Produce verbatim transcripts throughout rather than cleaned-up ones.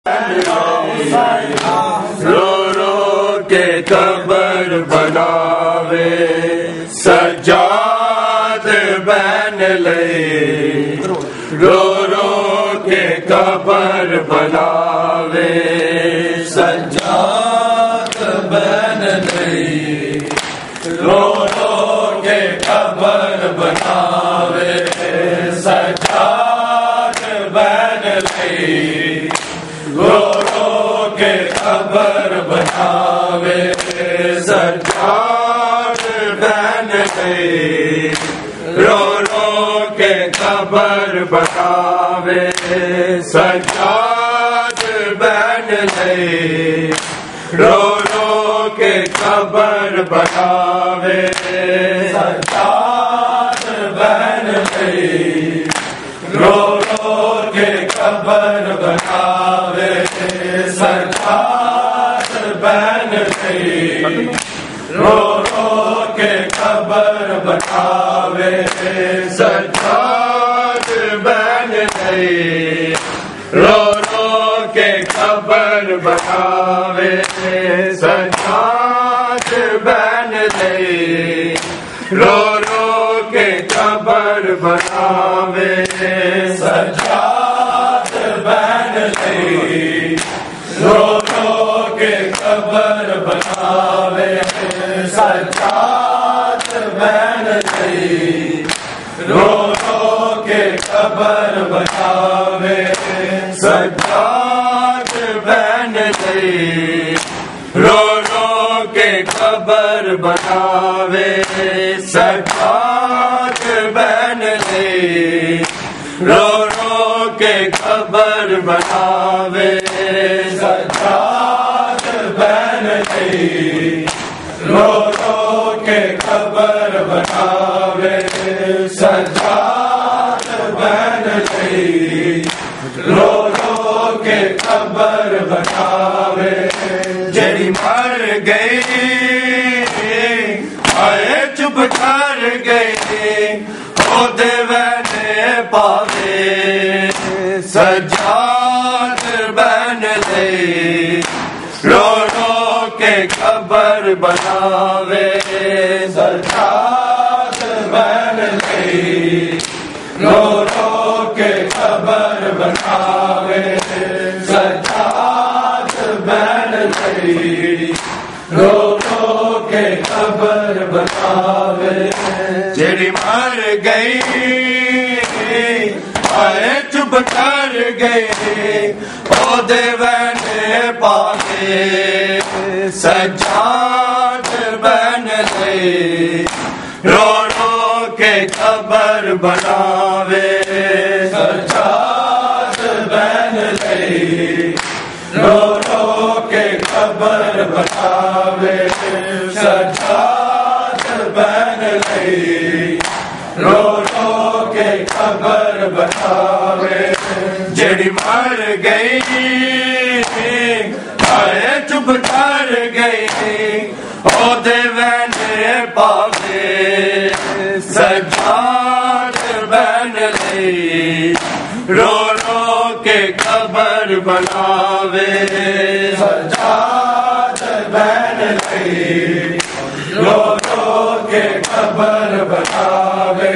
رو رو کے قبر بناوے سجاد بن لے، رو رو کے قبر بناوے سجاد بن لے، رو رو کے قبر بناوے سجاد بن لے، رو رو کے قبر بناوے سجاد بن لے، رو رو کے قبر بناوے سجاد بن لے، رو رو کے قبر بناوے سجاد بن لے، رو رو کے قبر بناوے سجاد بن لے، رو رو کے قبر بناوے سجاد بن لے، رو رو کے قبر بناوے سجاد بن لے، رو رو کے قبر بناوے سجاد بن لے، رو رو کے قبر بناوے سجاد بن لے، رو رو کے قبر بناوے سجاد بن لے، رو رو کے قبر بناوے سجاد بن لے، رو رو کے قبر بناوے سجاد بن لے، رو رو کے قبر بناوے سجاد بن لے، رو رو کے قبر بناوے جڑی مر گئی آئے چپ کر گئی او دے وینے پاوے سجاد بن لے، رو رو کے قبر بناوے سجاد بن لے، رو رو کے قبر بناوے سجاد بن لے، رو رو کے قبر بناوے جڑی مر گئی آئے چپ کر گئی او دے وینے پاوے سجاد بن لے، رو رو کے قبر بناوے سجاد بن لے، رو رو کے قبر بناوے سجاد بن لے، رو رو کے قبر بناوے جڑی مر گئی آئے چپ کر گئی او دے وینے پاوے سجاد بن لے، رو رو کے قبر بناوے سجاد بن لے، رو رو کے قبر بناوے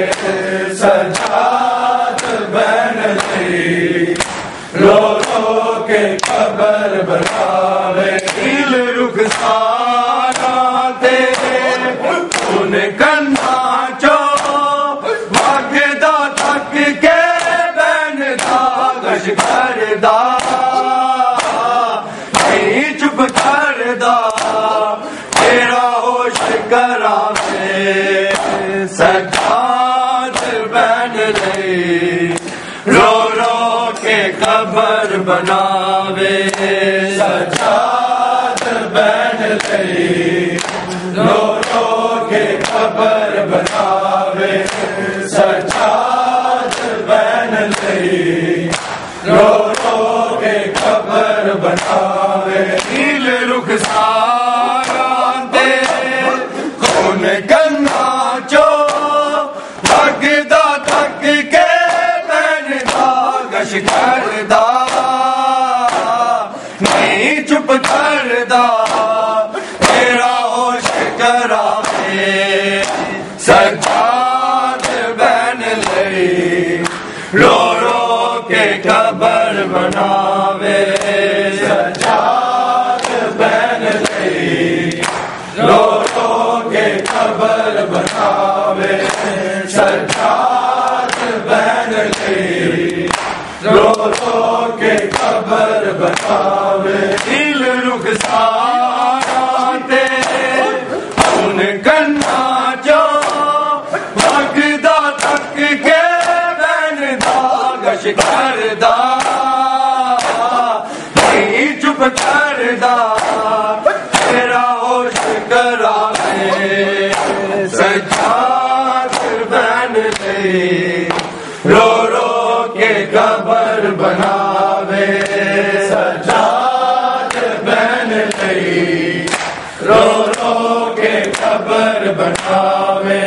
سجاد بن لے، رو رو کے قبر بناوے دل رخسارا تیرے ان کنا چو بھگدا تھک کے بین دا گش کردا نہیں چپ کردا تیرا ہوش کراوے سجاد بن لے، رو رو کے قبر بناوے سجاد بن لے، رو رو کے قبر بناوے سجاد بن لے، رو رو کے قبر بناوے دل رخسارا تیرے خون گنگا چو بھگدا تھک کے بین دا گش کردا نہیں چپ کردا تیرا ہوش کراوے سجاد بین لئی رو رو کے قبر بناوے سجاد بین لئی رو رو کے قبر بناوے سجاد بین لئی رو رو کے قبر بناوے دل رخساراں تے ان کنا جو وگدا تک کے بین دا گش کردا نہیں چپ کردا تیرا ہوش کراوے سجاد بین لئی رو رو کے قبر بناوے سجاد بین لئی رو رو کے قبر بناوے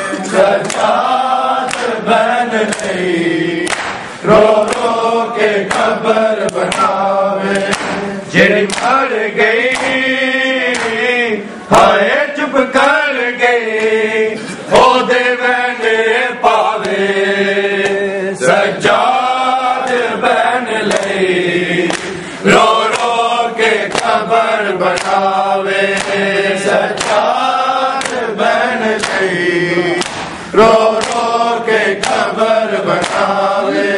سجاد بین لئی رو رو کے قبر بناوے جڑی مر گئی ہائے چپ کر گئی او دے بین پاوے سجاد بین لئی رو رو کے قبر بناوے سجاد بین لئی رو رو کے قبر بناوے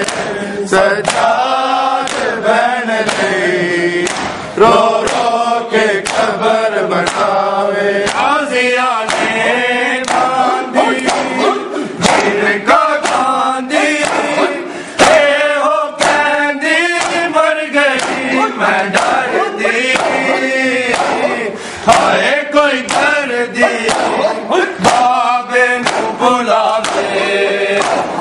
سجاد بین لئی رو رو کے قبر بناوے آزیا نے باندھی جن کا گاندھی اے ہو کہندی مر گئی میں ڈر دی ہائے کوئی کر دی بابے نو بلاوے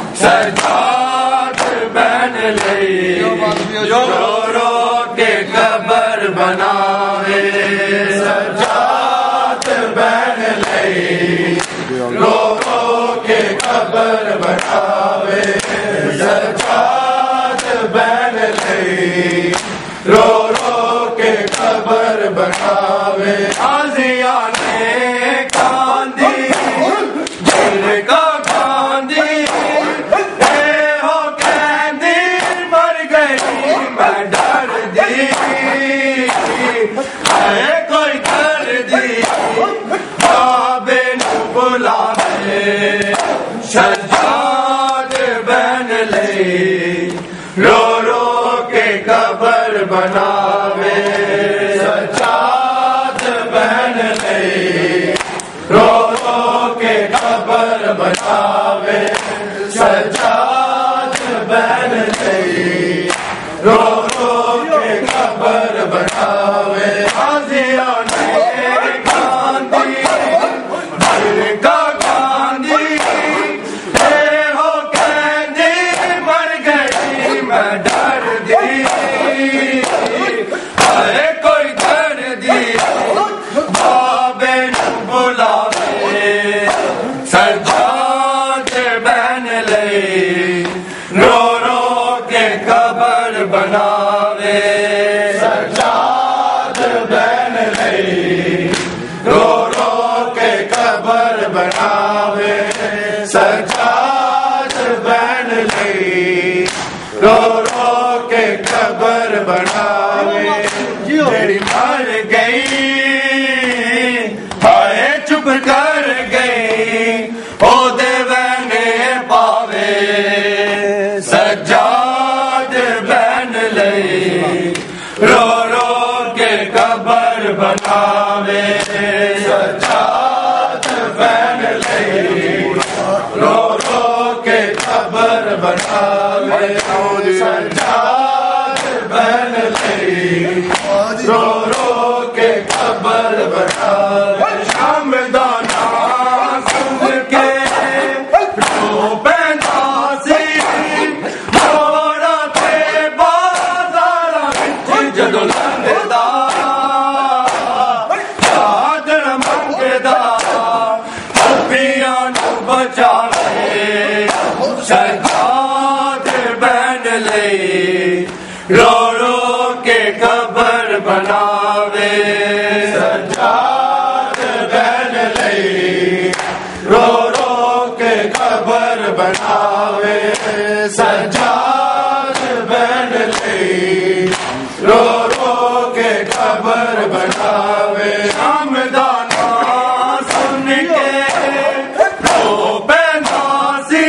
سجاد بین لئی رو رو کے قبر بناوے سجاد بین لئی رو رو کے قبر بناوے سجاد بین لئی رو رو کے قبر بناوے آزیا نے کاندھی دل کا کاندھی اے ہو کہندی مر گئی میں ڈر دی اے کوئی کر دی بابے نو بلاوے سجاد بین لئی رو رو کے قبر بناوے سجاد بین لئی رو رو کے قبر بناوے سجاد بین لئی رو رو کے قبر بناوے آزیا نے گاندھی دل کا گاندھی اے ہو کہندی مر گئی میں ڈر دی اے کوئی کر دی بابے نو بلاوے سجاد بین لئی رو رو کے قبر بناوے سجاد بین لئی رو رو کے قبر بناوے سجاد بین لئی رو رو کے قبر بناوے جڑی مر گئی ہائے چپ کر گئی او دے بین پاوے سجاد بین لئی رو رو کے قبر بناوے سجاد بین لئی رو رو کے قبر بناوے سجاد بین لئی رو رو کے قبر بناوے شام دانا سن کے رو پیندا سی موڑا تے بازارا وچ جدوں لنگدا چادر منگدا پپیاں نو بچاوے سجاد بین لئی رو رو کے قبر بناوے سجاد بین لئی رو رو کے قبر بناوے سجاد بین لئی رو رو کے قبر بناوے شامدانہ سن کے رو پہ ناسی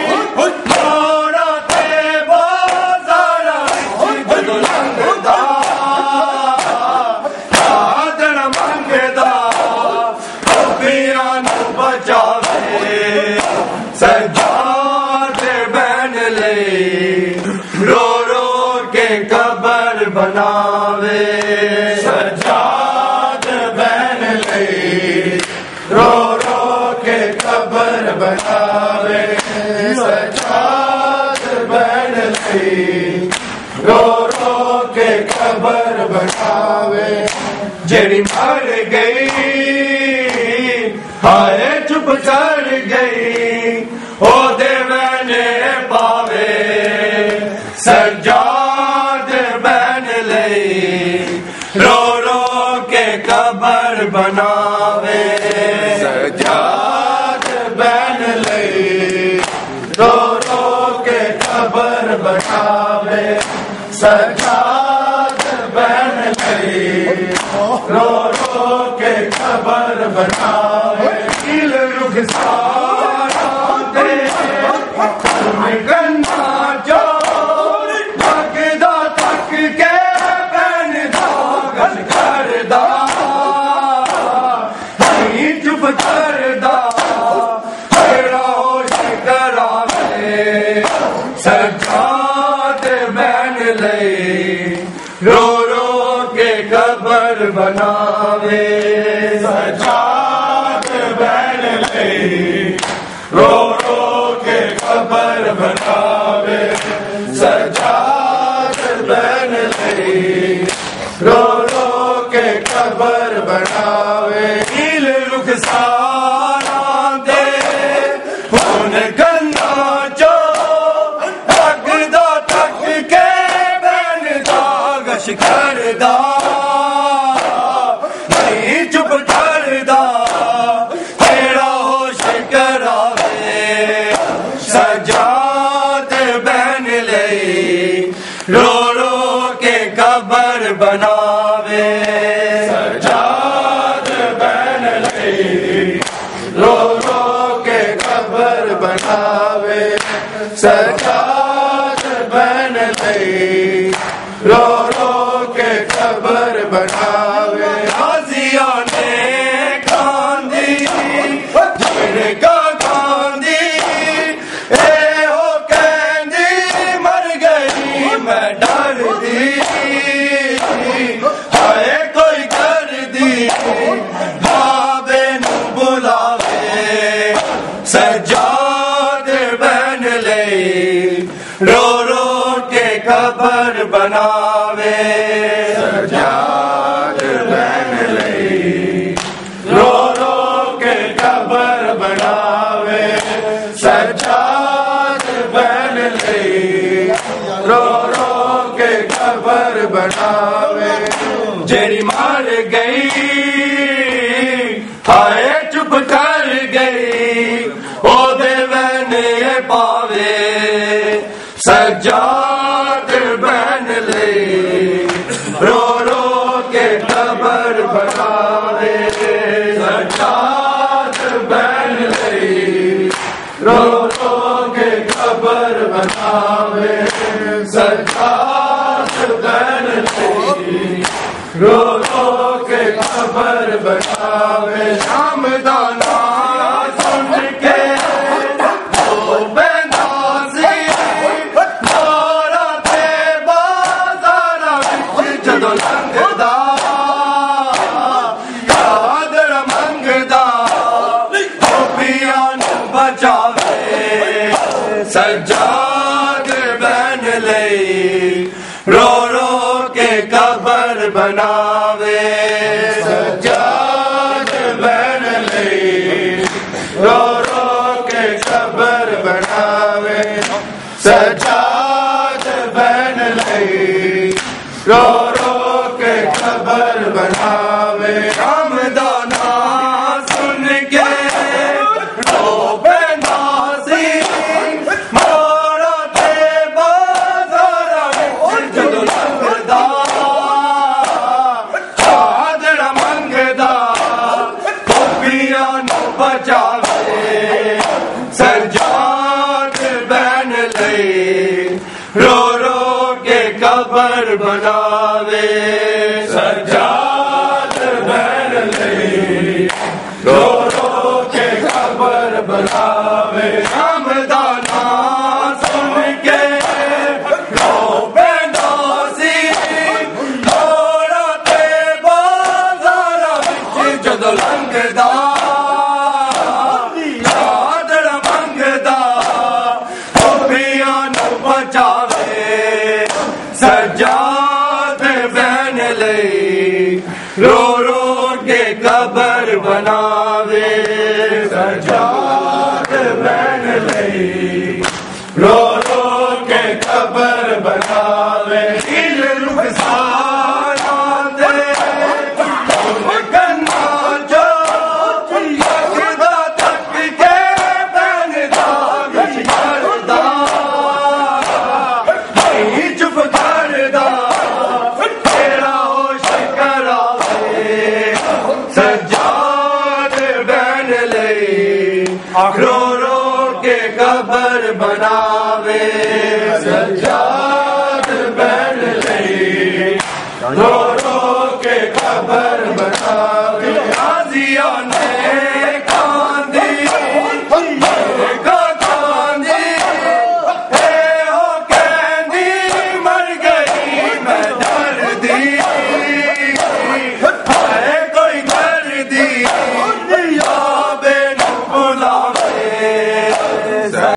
سجاد بین لئی رو رو کے قبر بناوے سجاد بین لئی رو رو کے قبر بناوے سجاد بین لئی رو رو کے قبر بناوے جڑی مر گئی ہائے چپ کر گئی او دے وینے پاوے سجاد بین لئی رو رو کے قبر بناوے سجاد بین لئی رو رو کے قبر بناوے سجاد بین لئی رو رو کے قبر بناوے دل رخسار دے میں گنا جو لگدا تک کے بین داغل کردا نہیں چپ کردا تیرا ہوش کراوے سجاد بین لئی رو رو کے قبر بناوے سجاد بین لئی رو رو کے قبر بناوے سجاد بین لئی رو رو کے قبر بناوے دل رخسار دے ہن گنا جو لگدا تک کے بین داغش کردا نہیں چپ کردا تیرا ہوش کراوے سجاد بین لئی رو رو کے قبر بناوے سجاد بین لئی رو رو کے قبر بناوے سجاد بین لئی رو رو کے قبر بناوے غازیاں نے کاندی جن کا کاندی اے ہو کہندی مر گئی میں ڈر دی ہائے کوئی کر دی بابے نو بلاوے سجاد بین لئی رو رو کے قبر بناوے سجاد بین لئی رو رو کے قبر بناوے سجاد بین لئی رو رو کے قبر بناوے جڑی مر گئی ہائے چپ کر گئی او دے وینے پاوے سجاد بین لئی رو رو کے قبر بناوے سجاد بین لئی رو رو کے قبر بناوے سجاد بین لئی رو رو کے قبر بناوے شامدانہ سن کے سجاد بین لئی رو رو کے قبر بناوے سجاد بین لئی رو رو کے قبر بناوے سجاد بین لئی رو رو کے قبر رو رو کے قبر بناوے سجاد بہن لئی رو رو کے قبر بناوے حمدانہ سن کے رو بے نازی تھوڑا تے بازارا وچ جدو لنگدا چادر منگدا خوبیاں نو بچاوے سجاد بہن لئی رو رو کے قبر بناوے سجاد بہن لئی رو رو کے قبر بناوے دل رخساراں دے گنا جو لگدا تک کے بہن دا وچ کردا نہیں چپ کردا تیرا ہوش کراوے سجاد بہن لئی رو رو کے قبر بناوے سجاد بہن لئی رو رو کے قبر بناوے غازیاں نے